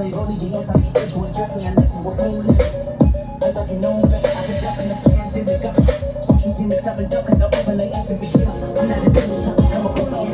soy Rolly y no sabía que yo just me unless it was homeless. I thought you know better, I can jump in the fan, did the gut. Don't you give me something up, cause I'm overlay up and be here. I'm not a bitch, I'm a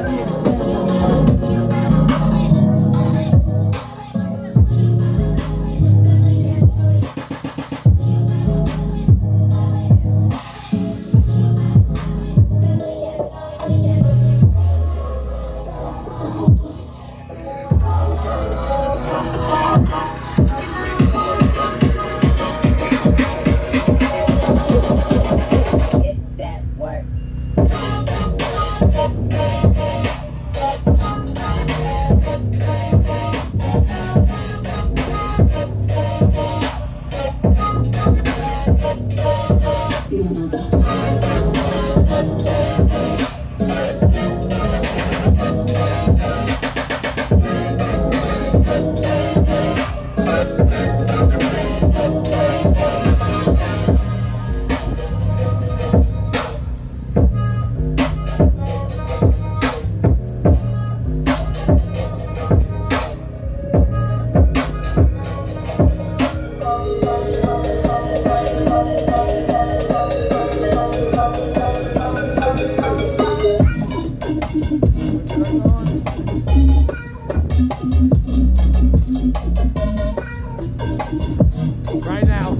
right now.